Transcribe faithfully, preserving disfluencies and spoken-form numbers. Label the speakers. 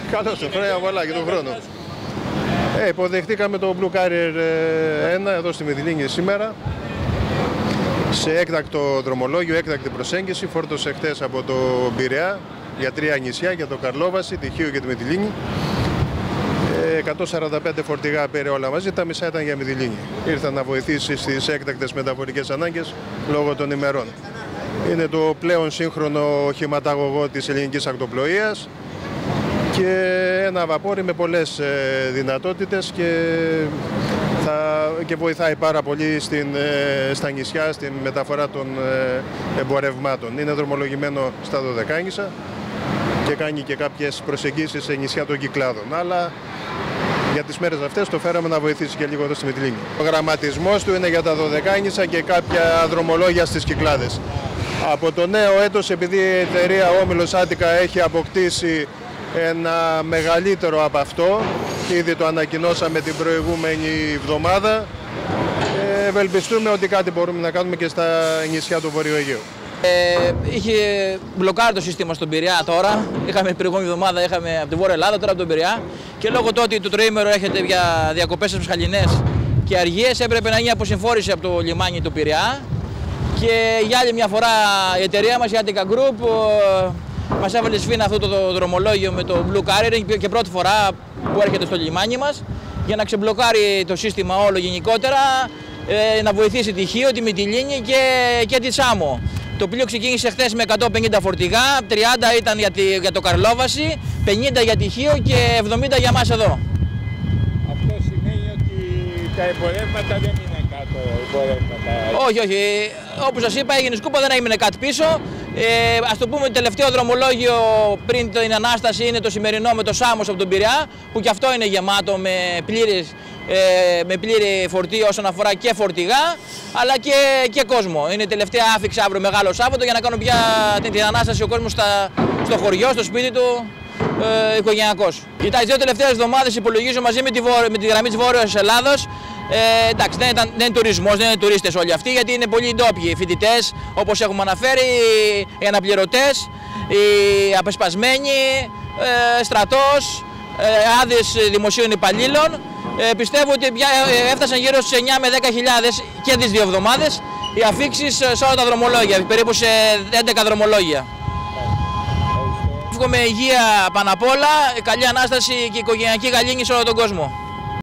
Speaker 1: Καλώς, το χρόνια πολλά και τον χρόνο. Ε, υποδεχτήκαμε το Blue Carrier ένα εδώ στη Μυτιλήνη σήμερα. Σε έκτακτο δρομολόγιο, έκτακτη προσέγγιση. Φόρτωσε χτες από το Πειραιά για τρία νησιά, για το Καρλόβαση, τη Χίο και τη Μυτιλήνη. εκατόν σαράντα πέντε φορτηγά πήρε όλα μαζί, τα μισά ήταν για Μυτιλήνη. Ήρθαν να βοηθήσει στις έκτακτες μεταφορικές ανάγκες λόγω των ημερών. Είναι το πλέον σύγχρονο οχηματαγωγό της ελληνικής ακτοπλοείας και ένα βαπόρι με πολλές δυνατότητες και, θα, και βοηθάει πάρα πολύ στην, στα νησιά, στην μεταφορά των εμπορευμάτων. Είναι δρομολογημένο στα Δωδεκάνησα και κάνει και κάποιες προσεγγίσεις σε νησιά των Κυκλάδων. Αλλά για τις μέρες αυτές το φέραμε να βοηθήσει και λίγο εδώ στη Μυτιλήνη. Ο γραμματισμός του είναι για τα Δωδεκάνησα και κάποια δρομολόγια στις Κυκλάδες. Από το νέο έτος, επειδή η εταιρεία Όμιλος Άττικα έχει αποκτήσει ένα μεγαλύτερο από αυτό, ήδη το ανακοινώσαμε την προηγούμενη εβδομάδα, ευελπιστούμε ότι κάτι μπορούμε να κάνουμε και στα νησιά του Βορείου Αιγαίου.
Speaker 2: Ε, είχε μπλοκάρει το σύστημα στον Πειραιά τώρα. Είχαμε την προηγούμενη εβδομάδα είχαμε από τη Βόρεια Ελλάδα, τώρα από τον Πειραιά. Και λόγω του ότι το τροήμερο έρχεται για διακοπές στις Ψυχαλινές και αργίες, έπρεπε να γίνει αποσυμφόρηση από το λιμάνι του Πειραιά. Και για άλλη μια φορά η εταιρεία μας, η Άττικα Group, μας έβαλε σφίνα αυτό το δρομολόγιο με το Blue Carrier και πρώτη φορά που έρχεται στο λιμάνι μας για να ξεμπλοκάρει το σύστημα όλο γενικότερα, να βοηθήσει τη Χίο, τη Μυτιλήνη και, και τη Σάμο. Το πλοίο ξεκίνησε χθες με εκατόν πενήντα φορτηγά, τριάντα ήταν για, τη, για το Καρλόβαση, πενήντα για τη Χίο και εβδομήντα για μας εδώ.
Speaker 3: Αυτό σημαίνει ότι τα εμπορεύματα δεν είναι κάτω εμπορεύματα.
Speaker 2: Όχι, όχι. Όπως σας είπα, έγινε σκούπα, δεν έμεινε κάτι πίσω. Ε, ας το πούμε, το τελευταίο δρομολόγιο πριν την Ανάσταση είναι το σημερινό με το Σάμος από τον Πειραιά, που και αυτό είναι γεμάτο με πλήρες, ε, με πλήρη φορτίο όσον αφορά και φορτηγά, αλλά και, και κόσμο. Είναι η τελευταία άφιξη αύριο Μεγάλο Σάββατο για να κάνουν πια την, την Ανάσταση ο κόσμος στα, στο χωριό, στο σπίτι του, ε, οικογενειακός. Για τις δύο τελευταίες εβδομάδες υπολογίζω μαζί με τη, με τη γραμμή της Βόρειας Ελλάδος. Ε, εντάξει, δεν, ήταν, δεν είναι τουρισμός, δεν είναι τουρίστες όλοι αυτοί, γιατί είναι πολλοί ντόπιοι φοιτητές, όπως έχουμε αναφέρει, οι αναπληρωτές, οι απεσπασμένοι, ε, στρατός, ε, άδειες δημοσίων υπαλλήλων. Ε, πιστεύω ότι πια έφτασαν γύρω στις εννιά με δέκα χιλιάδες και τις δύο εβδομάδες οι αφήξεις σε όλα τα δρομολόγια, περίπου σε έντεκα δρομολόγια. Εύχομαι υγεία πάνω απ' όλα, καλή Ανάσταση και οικογενειακή γαλήνη σε όλο τον κόσμο.